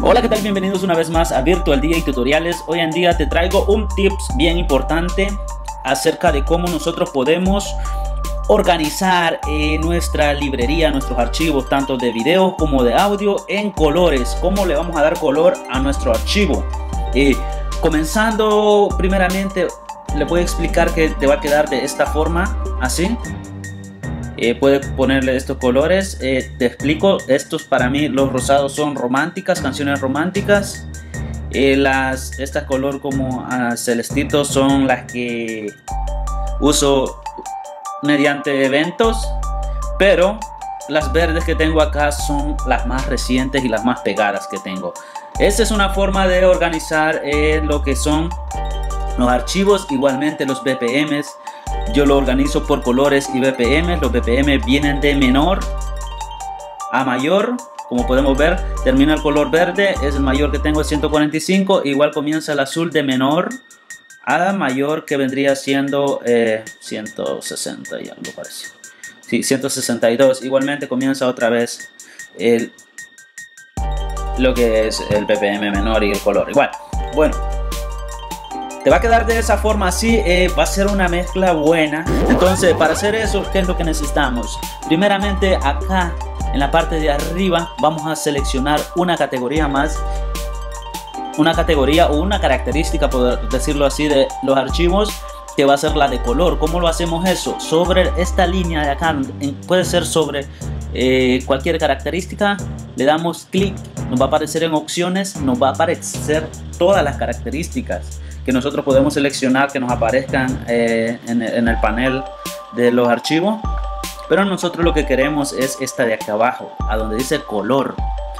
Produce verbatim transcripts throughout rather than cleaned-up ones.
Hola, ¿qué tal? Bienvenidos una vez más a Virtual D J Tutoriales. Hoy en día te traigo un tips bien importante acerca de cómo nosotros podemos organizar eh, nuestra librería, nuestros archivos, tanto de video como de audio, en colores. Cómo le vamos a dar color a nuestro archivo. Eh, comenzando primeramente, le voy a explicar que te va a quedar de esta forma, así. Eh, puedes ponerle estos colores. Eh, te explico, estos para mí los rosados son románticas, canciones románticas. Eh, las estas color como uh, celestitos son las que uso mediante eventos, pero las verdes que tengo acá son las más recientes y las más pegadas que tengo. Esta es una forma de organizar eh, lo que son los archivos. Igualmente los B P Ms yo lo organizo por colores y B P M. Los B P M vienen de menor a mayor. Como podemos ver, termina el color verde, es el mayor que tengo, es ciento cuarenta y cinco. Igual comienza el azul de menor a mayor, que vendría siendo eh, ciento sesenta y algo parece. Sí, ciento sesenta y dos. Igualmente comienza otra vez el, lo que es el B P M menor y el color igual. Bueno, te va a quedar de esa forma así, eh, va a ser una mezcla buena. Entonces, para hacer eso, ¿qué es lo que necesitamos? Primeramente, acá en la parte de arriba vamos a seleccionar una categoría más, una categoría o una característica, por decirlo así, de los archivos, que va a ser la de color. ¿Cómo lo hacemos eso? Sobre esta línea de acá, puede ser sobre eh, cualquier característica, le damos clic, nos va a aparecer en opciones, nos va a aparecer todas las características que nosotros podemos seleccionar que nos aparezcan eh, en, en el panel de los archivos. Pero nosotros lo que queremos es esta de acá abajo, a donde dice color.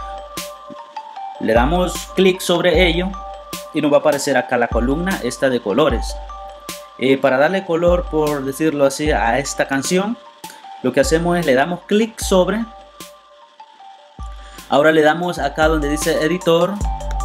Le damos clic sobre ello y nos va a aparecer acá la columna esta de colores. Eh, para darle color, por decirlo así, a esta canción, lo que hacemos es le damos clic sobre. Ahora le damos acá donde dice editor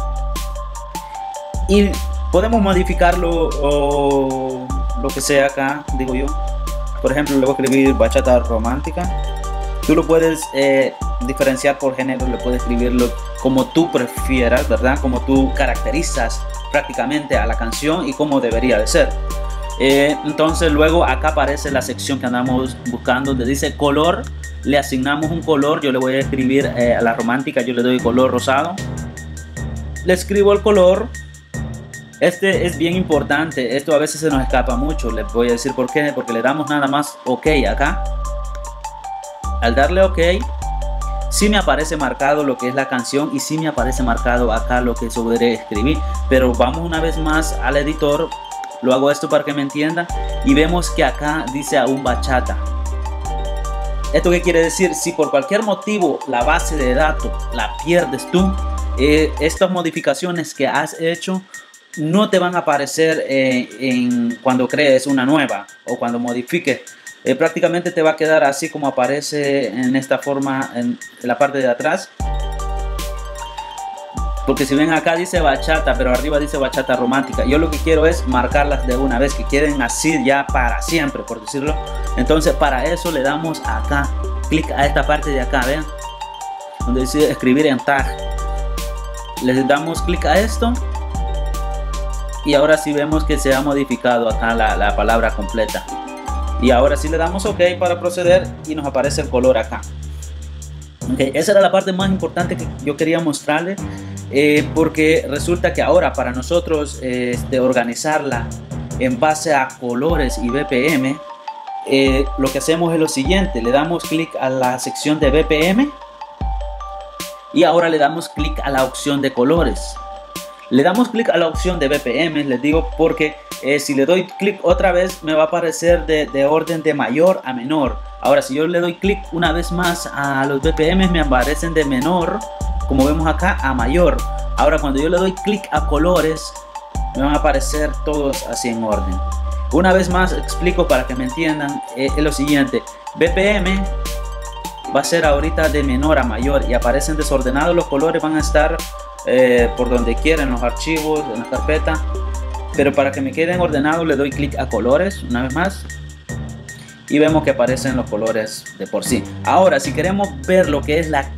y podemos modificarlo o lo que sea acá, digo yo. Por ejemplo, le voy a escribir bachata romántica. Tú lo puedes eh, diferenciar por género, le puedes escribirlo como tú prefieras, ¿verdad? Como tú caracterizas prácticamente a la canción y cómo debería de ser. Eh, entonces luego acá aparece la sección que andamos buscando, donde dice color. Le asignamos un color. Yo le voy a escribir eh, a la romántica, yo le doy color rosado. Le escribo el color. Este es bien importante, esto a veces se nos escapa mucho. Les voy a decir por qué, porque le damos nada más OK acá. Al darle OK, sí me aparece marcado lo que es la canción y sí me aparece marcado acá lo que sobre escribir. Pero vamos una vez más al editor, lo hago esto para que me entiendan, y vemos que acá dice aún bachata. ¿Esto qué quiere decir? Si por cualquier motivo la base de datos la pierdes tú, eh, estas modificaciones que has hecho no te van a aparecer eh, en, cuando crees una nueva o cuando modifiques. Eh, prácticamente te va a quedar así como aparece en esta forma en, en la parte de atrás. Porque si ven acá dice bachata, pero arriba dice bachata romántica. Yo lo que quiero es marcarlas de una vez, que queden así ya para siempre, por decirlo. Entonces para eso le damos acá, clic a esta parte de acá, vean, donde dice escribir en tag. Les damos clic a esto. Y ahora sí vemos que se ha modificado acá la, la palabra completa. Y ahora sí le damos OK para proceder y nos aparece el color acá. Okay, esa era la parte más importante que yo quería mostrarles. Eh, porque resulta que ahora para nosotros eh, este, organizarla en base a colores y B P M, eh, lo que hacemos es lo siguiente. Le damos clic a la sección de B P M y ahora le damos clic a la opción de colores. Le damos clic a la opción de B P M, les digo porque eh, si le doy clic otra vez me va a aparecer de, de orden de mayor a menor. Ahora si yo le doy clic una vez más a los B P M me aparecen de menor, como vemos acá, a mayor. Ahora cuando yo le doy clic a colores me van a aparecer todos así en orden. Una vez más explico para que me entiendan, eh, es lo siguiente. B P M va a ser ahorita de menor a mayor y aparecen desordenados los colores, van a estar Eh, por donde quieran los archivos, en la carpeta. Pero para que me queden ordenados le doy clic a colores una vez más y vemos que aparecen los colores de por sí. Ahora si queremos ver lo que es la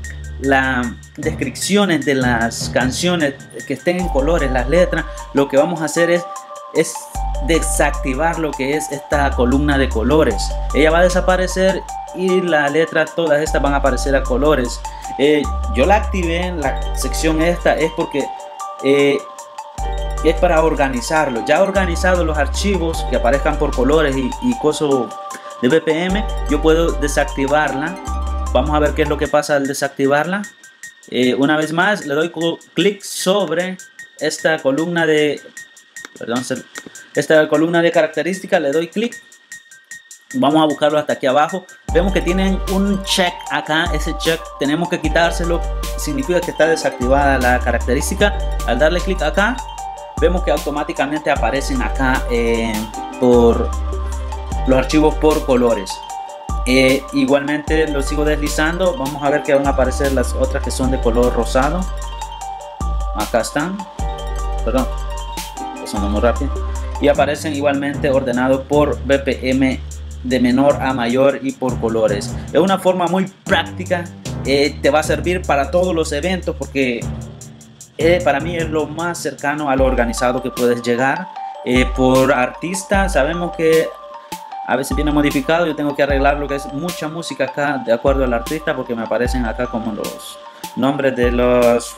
las descripciones de las canciones que estén en colores, las letras, lo que vamos a hacer es, es desactivar lo que es esta columna de colores. Ella va a desaparecer y la letra, todas estas van a aparecer a colores. Eh, yo la activé en la sección esta es porque eh, es para organizarlo. Ya organizado los archivos que aparezcan por colores y, y cosas de B P M, yo puedo desactivarla. Vamos a ver qué es lo que pasa al desactivarla. Eh, una vez más le doy clic sobre esta columna de perdón, esta columna de características, le doy clic. Vamos a buscarlo hasta aquí abajo. Vemos que tienen un check acá. Ese check tenemos que quitárselo. Significa que está desactivada la característica. Al darle clic acá, vemos que automáticamente aparecen acá eh, por los archivos por colores. Eh, igualmente lo sigo deslizando. Vamos a ver que van a aparecer las otras que son de color rosado. Acá están. Perdón, pasando muy rápido. Y aparecen igualmente ordenados por B P M de menor a mayor y por colores. Es una forma muy práctica. Eh, te va a servir para todos los eventos porque eh, para mí es lo más cercano a lo organizado que puedes llegar. Eh, por artista sabemos que a veces viene modificado. Yo tengo que arreglar lo que es mucha música acá de acuerdo al artista, porque me aparecen acá como los nombres de los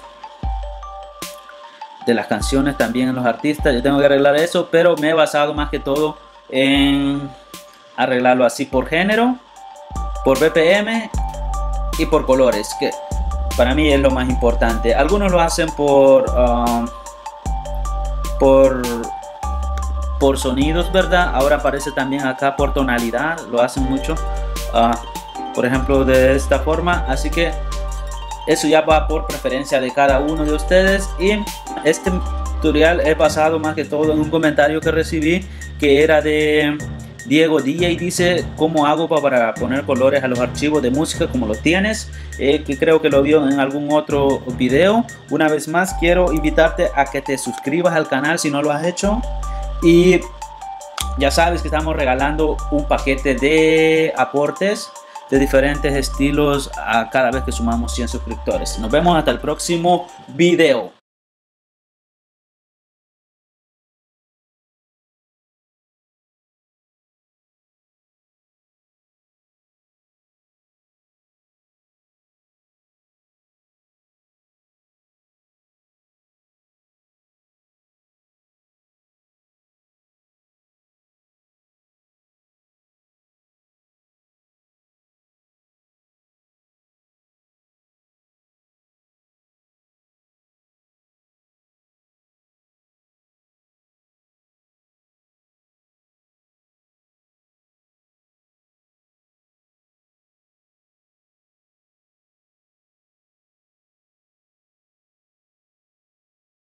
de las canciones también en los artistas. Yo tengo que arreglar eso, pero me he basado más que todo en arreglarlo así por género, por B P M y por colores, que para mí es lo más importante. Algunos lo hacen por um, por por sonidos, ¿verdad? Ahora aparece también acá por tonalidad, lo hacen mucho, uh, por ejemplo de esta forma. Así que eso ya va por preferencia de cada uno de ustedes. Y este tutorial es basado más que todo en un comentario que recibí, que era de Diego D J. Dice: ¿cómo hago para poner colores a los archivos de música como lo tienes? Eh, que creo que lo vio en algún otro video. Una vez más quiero invitarte a que te suscribas al canal si no lo has hecho. Y ya sabes que estamos regalando un paquete de aportes de diferentes estilos a cada vez que sumamos cien suscriptores. Nos vemos hasta el próximo video.